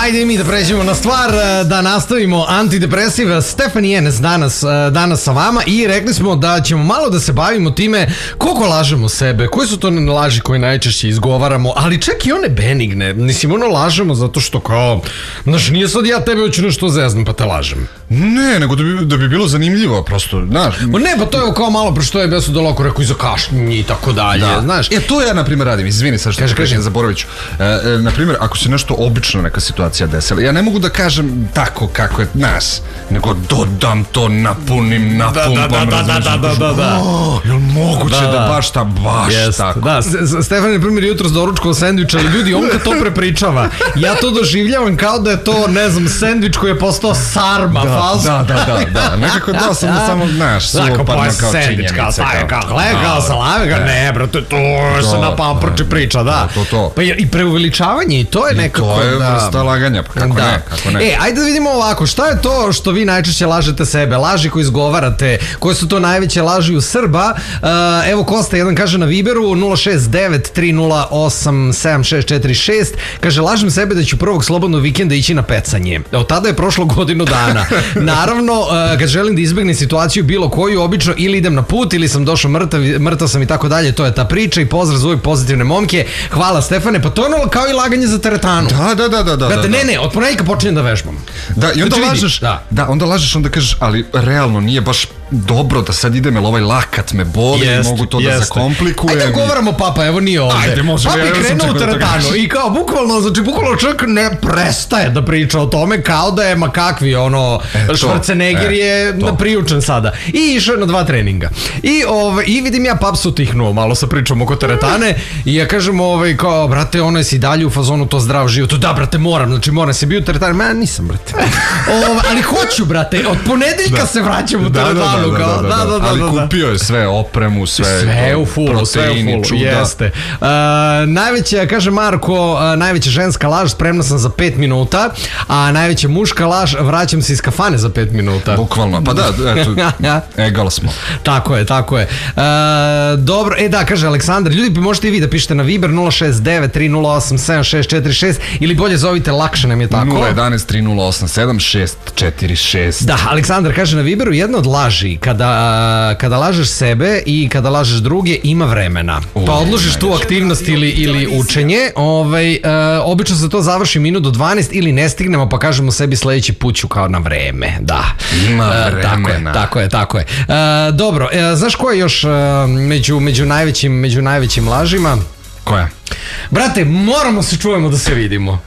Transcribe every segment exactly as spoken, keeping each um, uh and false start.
ajde i mi da pređemo na stvar, da nastavimo antidepresiv. Stefani Enes danas, danas sa vama i rekli smo da ćemo malo da se bavimo time koliko lažemo sebe, koje su to laži koje najčešće izgovaramo, ali čak i one benigne. Mislim, ono lažemo zato što kao, znaš, nije sad ja tebe hoću nešto zeznem pa te lažem. Ne, nego da bi, da bi bilo zanimljivo, prosto, znaš. O ne, pa to je kao malo pre što je besu doloko rekao i za kašnjenje i tako dalje, da. Znaš. E, to ja, na primjer, radim, izvini sad što Kaži, ti kažem, zaboravit ću. E, e, na primjer, ako se nešto obično neka situacija desila, ja ne mogu da kažem tako kako je nas, nego dodam to, napunim, napumpam, da, da, da, da, da, da, da. Oh, jel moguće da, da baš ta, baš Jest, tako. Da, Stefan je, na primjer, jutro doručkao sendvič, ali ljudi, on kad to prepričava, ja to doživljavam kao da je to, ne znam, sendvič koji je postao sarma, da, fazu. Da, da, da, da, nekako da sam da samo, znaš, suopadno kao činjenice. Kao taj, kao hleb, kao salame, kao ne, brate, to se na paprči priča, da. To, to. Pa i preuveličavanje, i to je nekako, to je vrsta laganja, pa kako ne, kako ne. E, ajde da vidimo ovako, šta je to što vi najčešće lažete sebe, laži koje izgovarate, koje su to najveće laži u Srba? Evo, Kosta jedan kaže na Viberu nula šest devet tri nula osam sedam šest četiri šest, kaže, lažem sebe da ću prvog slobodnog vikenda ići na pecanje. Od tada je prošlo godinu dana. Naravno, kad želim da izbegnem situaciju bilo koju, obično ili idem na put ili sam došao mrtav, mrtav sam i tako dalje, to je ta priča i pozdrav za uvijek pozitivne momke. Hvala, Stefane, pa to je ono kao i laganje za teretanu. Da, da, da, da, da. Brate, ne, ne, od ponedjeljka počinjem da vežbam. Da, i onda znači, lažeš, da. da, onda lažeš, onda kažeš, ali realno nije baš dobro da sad idem, jer ovaj lakat me boli, jest, mogu to jeste. Da zakomplikujem. Ajde, govoramo papa, evo nije ovde. Ajde, možemo. Papi ja, krenuo u teretanu i kao, bukvalno, znači, bukvalno čovjek ne prestaje da priča o tome kao da je, ma kakvi, ono, e, Schwarzenegger e, je to. Priučen sada. I išao na dva treninga. I, ove, i vidim ja pap su tihnuo malo sa pričom oko teretane i ja kažem, ovaj, kao, brate, ono je si dalje u fazonu to zdrav život. Da, brate, moram, znači, moram se bio u teretane. Ma, nisam, brate. Ove, ali hoću, brate, od ponedeljka da. Se vraćam u teretanu. Da, da, da, da, da, da, ali kupio je sve opremu, sve, sve u fullu, sve u fullu, čuda. Jeste. Uh, najveća, kaže Marko, uh, najveća ženska laž, spremna sam za pet minuta, a najveća muška laž, vraćam se iz kafane za pet minuta. Bukvalno, pa da, eto, egal smo. Tako je, tako je. Uh, dobro, e da, kaže Aleksandar, ljudi, možete i vi da pišete na Viber nula šest devet tri nula osam sedam šest četiri šest ili bolje zovite, lakše nam je tako. nula jedan tri nula osam sedam šest četiri šest. Da, Aleksandar kaže na Viberu, jedna od laži, kada, kada lažeš sebe i kada lažeš druge, ima vremena. Pa odložiš tu aktivnost ili, ili učenje, ovaj, uh, obično se to završi minut do dvanaest ili ne stignemo pa kažemo sebi sledeći put ću kao na vreme, da. Ima vremena. Uh, tako je, tako je, tako je. Uh, dobro, uh, znaš ko je još uh, među, među, najvećim, među najvećim lažima? Koja? Brate, moramo se čujemo da se vidimo.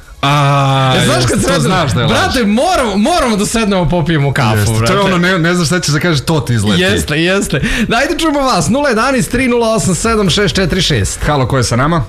A, ja, znaš kad sredemo, znaš da je brate, moramo, moramo da sednemo popijemo kafu, jeste, brate. To je ono, ne, ne znaš šta će da kaže, to ti izleti. Jeste, jeste. Dajte čujemo vas, nula jedan tri nula osam sedam šest četiri šest. Halo, ko je sa nama?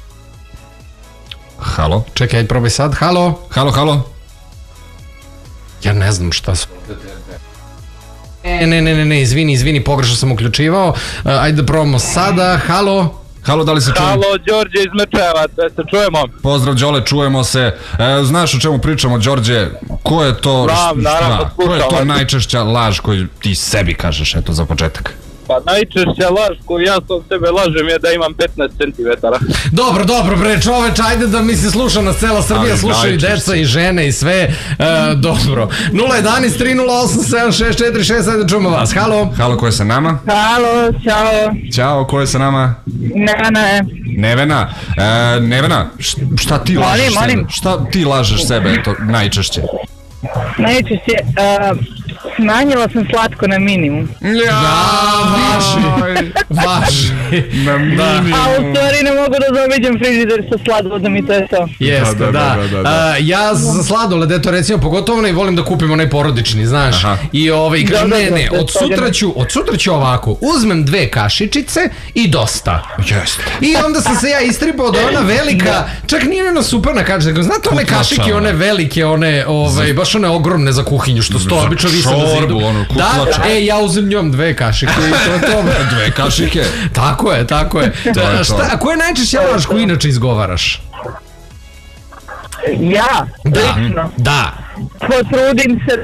Halo? Čekaj, ajde probaj sad, halo? Halo, halo? Ja ne znam šta su... Ne, ne, ne, ne, izvini, izvini, pogrešno sam uključivao. Uh, ajde da probamo sada, halo? Halo, da li se čujemo? Halo, Đorđe iz Mečeva, da se čujemo. Pozdrav, Đole, čujemo se. E, znaš o čemu pričamo, Đorđe? Ko je to... Znam, naravno, ko je to najčešća laž koju ti sebi kažeš, eto, za početak? Pa najčešća laž koju ja sam sebe lažem je da imam petnaest centimetara. Dobro, dobro, bre, čoveč, ajde da mi se sluša nas cela Srbija, slušaju i deca i žene i sve. E, dobro. nula jedan tri nula osam sedam šest četiri šest, ajde čujemo vas. Halo? Halo, ko je sa nama? Halo, čao. Ćao, ko je sa nama? Nevena je. Nevena, e, Nevena, šta ti molim, lažeš molim. sebe? Šta ti lažeš sebe, eto, najčešće? Najčešće, uh, smanjila sam slatko na minimum. Ja, da, vaši, vaši. Na minimum. A u stvari ne mogu da zaobiđem frižider sa sladolom i to je to. Jeste, da. da, da, da, da. A, ja za sladoled, eto recimo pogotovo ne volim da kupim onaj porodični, znaš. Aha. I ovaj, da, ne, ne, od sutra ću, od sutra ću ovako, uzmem dve kašičice i dosta. Jeste. I onda sam se ja istripao da ona velika, čak nije ona super na kašičice, znate one kašike, one velike, one, ovaj, baš one ogromne za kuhinju, što sto obično vise na zidu. Ono, da, e, ja uzem njom dve kašike i to je to. Dve kašike? Tako je, tako je. To je šta, to. a ko je najčešće laž koju inače izgovaraš? Ja, da, lično. Da. Potrudim se.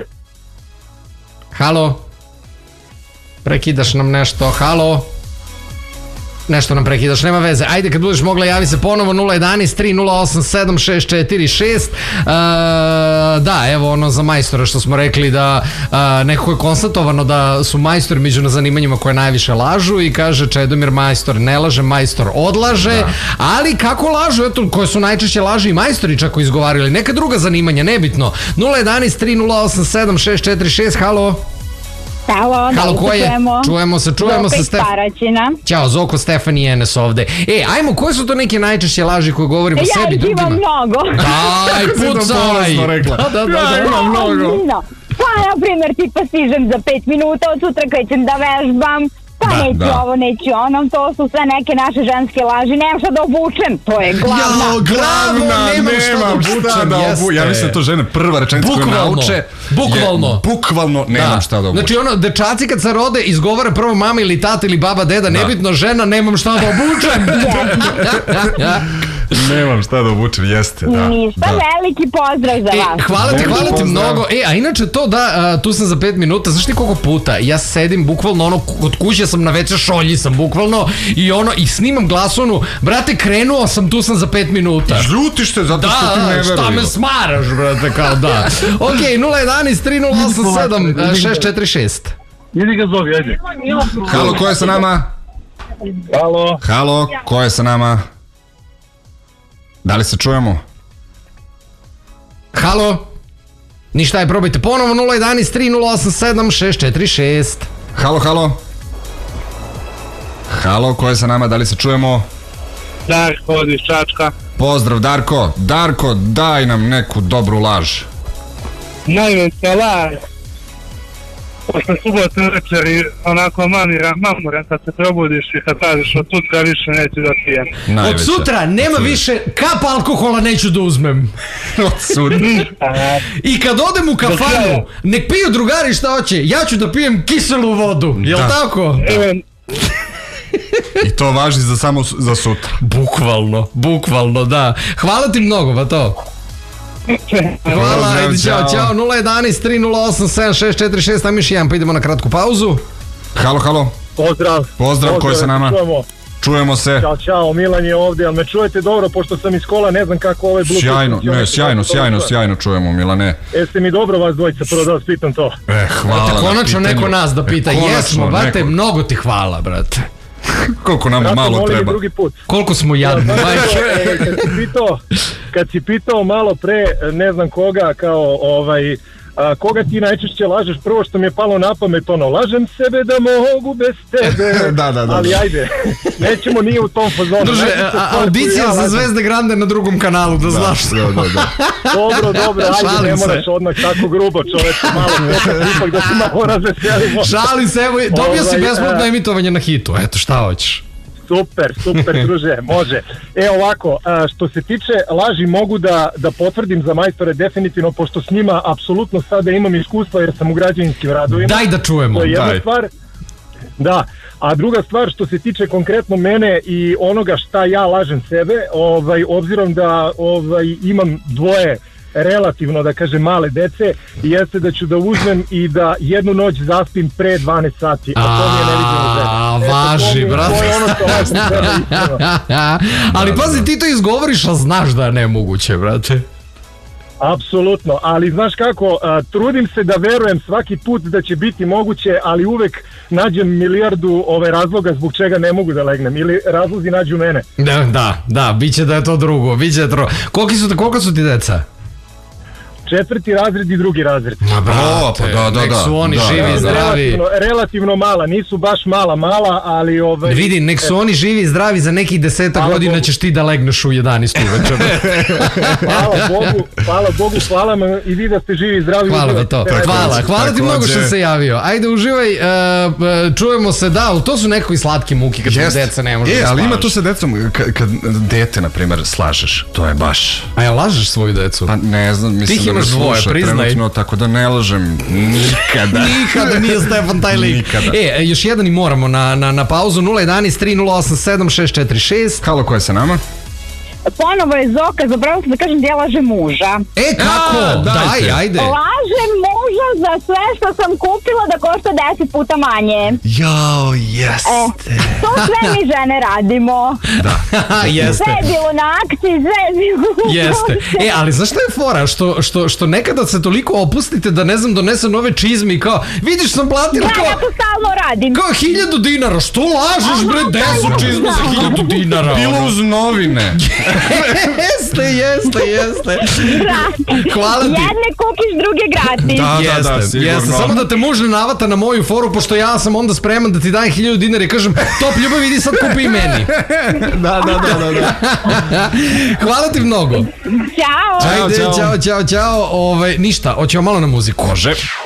Halo? Prekidaš nam nešto, halo? Nešto nam prekidaš, nema veze. Ajde, kad budeš mogla, javi se ponovo nula jedanaest tri nula osam sedam šest četiri šest. Uh, da, evo ono za majstora što smo rekli da uh, nekako je konstatovano da su majstori među na zanimanjima koje najviše lažu i kaže Čedomir majstor ne laže, majstor odlaže, da. Ali kako lažu, eto, koje su najčešće laži i majstori čak izgovarili, neka druga zanimanja, nebitno. nula jedanaest tri nula osam sedam šest četiri šest, halo? Halo, Halo, ko je? Čujemo, čujemo se, čujemo se, Stef... Paraćina. Ćao, Zoko, Stefan i Enes ovde. E, ajmo, koje su to neke najčešće laži koje govorimo ja sebi, drugima? Ja ih imam mnogo. Daj, pucaj! Da, da, da, da, ja imam mnogo. Pa, na primjer, tipa stižem za pet minuta, od sutra krećem da vežbam, pa da, neću da. ovo, neću ono, to su sve neke naše ženske laži, nemam šta da obučem, to je glavna. Jao, glavna, nemam šta da obučem, ja mislim da to žene prva rečenica koju nauče. Bukvalno. Je, bukvalno nemam da. šta da obučem. Znači ono, dečaci kad se rode izgovore prvo mama ili tata ili baba, deda, da. nebitno, žena, nemam šta da obučem. Nemam šta da obučem, jeste, da. Ništa, da. Veliki pozdrav za e, vas. Hvala ti, hvala ti mnogo. E, a inače to da, a, tu sam za pet minuta, znaš ti koliko puta, ja sedim bukvalno ono, kod kuće sam na veće šolji sam bukvalno i ono, i snimam glasonu, brate, krenuo sam, tu sam za pet minuta. Žljutiš te zato što da, ti ne veruju. Da, šta me smaraš, brate, kao da. Ok, nula jedanaest tri nula osam sedam šest četiri šest. Idi ga zovi, ajde. Halo, ko je sa nama? Halo. Halo, ko je sa nama? Da li se čujemo? Halo? Ništa je, probajte ponovo nula jedanaest tri nula osam sedam šest četiri šest. Halo, halo? Halo, ko je sa nama? Da li se čujemo? Darko iz Čačka. Pozdrav, Darko. Darko, daj nam neku dobru laž. Najveća laž. Posle subote večer i onako mamira, mamuran kad se probudiš i kad kažeš od sutra više neću da pijem. Najveća. Od sutra nema više kap alkohola neću da uzmem. Od sutra. I kad odem u kafanu, nek piju drugari šta hoće, ja ću da pijem kiselu vodu, jel Da. tako? Evo, I to važi za samo su- za sutra. Bukvalno, bukvalno, da. Hvala ti mnogo, pa to. Hvala, Pozdrav, ajde, čao, čao. čao, nula jedanaest tri nula osam sedam šest četiri šest, ajmo još jedan, pa idemo na kratku pauzu. Halo, halo. Pozdrav. Pozdrav, ko je sa nama? Čujemo. Čujemo se. Ćao, čao, Milan je ovdje, ali me čujete dobro, pošto sam iz kola, ne znam kako ovaj Bluetooth Sjajno, funkcionira. ne, sjajno, sjajno, sjajno čujemo, Milane. Jeste mi dobro vas dvojica, prvo da vas pitam to. E, hvala na Konačno pitanju. neko nas da pita, E, konačno jesmo, brate, neko. mnogo ti hvala, brate. Koliko nama Zato malo molim i treba. drugi put. Koliko smo jadni, Znači, majke. e, kad si pitao, kad si pitao malo pre, ne znam koga, kao ovaj, a, koga ti najčešće lažeš, prvo što mi je palo na pamet, ono, lažem sebe da mogu bez tebe, Da, da, da, ali da. ajde, nećemo nije u tom fazonu. Druže, Najčešća a- stvar koju audicija ja za lažem- Zvezde Grande na drugom kanalu, da znaš. Da, da, da. Dobro, dobro, ajde, Šalim ne se. moraš odmah tako grubo, čoveče, malo čekaj, ipak da se malo razveselimo. Šalim se, evo, dobio si Ovaj, besplatno a- emitovanje na hitu, eto, šta hoćeš? Super, super, druže, može. E ovako, a, što se tiče laži, mogu da, da potvrdim za majstore definitivno, pošto s njima apsolutno sada imam iskustva jer sam u građevinskim radovima. Daj da čujemo. To je jedna daj. stvar. Da, a druga stvar što se tiče konkretno mene i onoga šta ja lažem sebe, ovaj, obzirom da ovaj, imam dvoje relativno, da kažem, male dece, jeste da ću da uzmem i da jednu noć zaspim pre dvanaest sati, a to mi je neviđeno žene. A, Eto, to mi važi, je- brate. To je ono što lažem sebe, iskreno. Ali pazi, ti to izgovoriš, a znaš da je nemoguće, brate. Apsolutno, ali znaš kako, a, trudim se da verujem svaki put da će biti moguće, ali uvek nađem milijardu ove razloga zbog čega ne mogu da legnem, ili razlozi nađu mene. Da, da, da, bit će da je to drugo, bit će da je to... Koliko su, koliko su ti deca? Četvrti razred i drugi razred. Ma brate, pa da, da, nek da, su oni da, živi i da, zdravi. Relativno, relativno mala, nisu baš mala, mala, ali ovaj... Vidi, nek su oni živi i zdravi, za nekih deseta Hvala godina Bogu. ćeš ti da legneš u jedanaest uveče. Hvala Bogu, hvala Bogu, hvala vam i vi da ste živi i zdravi. Hvala uživajte. za to. Sve Hvala, najbolje. hvala ti takođe. mnogo što si se javio. Ajde, uživaj, uh, uh, čujemo se, da, ali to su nekakvi slatki muki kad Jest. su deca ne može E, da ali ima spavaš. tu sa decom, kad, kad dete, na primjer, slažeš, to je baš... A ja lažeš svoju decu? Pa ne znam, mislim Ti da me imaš dvoje, sluša priznaj. trenutno, tako da ne lažem nikada. Nikada nije Stefan taj lik. Nikada. E, još jedan i moramo na, na, na pauzu. Nula jedanaest tri nula osam sedam šest četiri šest. Halo, ko je sa nama? Ponovo je Zoka, zapravo sam da kažem da ja lažem muža. E, kako? A, dajte. Daj, ajde. Lažem muža važno za sve što sam kupila da košta deset puta manje. Jao, jeste. E, to sve mi žene radimo. Jeste. Sve je bilo na akciji, sve je bilo... Jeste. E, ali znaš šta je fora? Što, što, što nekada se toliko opustite da, ne znam, donese nove čizme i kao, vidiš sam platila Da, kao... ja to stalno radim. Kao hiljadu dinara, što lažeš bre, desu čizme za hiljadu dinara? Bilo uz novine. Jeste, jeste, jeste. Hvala ti. Jedne kukiš, druge gratis. Da, da, da, Jeste, sigurno. jeste. Samo da te muž ne navata na moju foru, pošto ja sam onda spreman da ti dajem hiljadu dinara i kažem, top ljubav, idi sad kupi i meni. Da, da, da, da, da. Hvala ti mnogo. Ćao. Ajde, Ćao, ćao. čao, čao, čao. Ovaj, ništa, hoćemo malo na muziku. Može.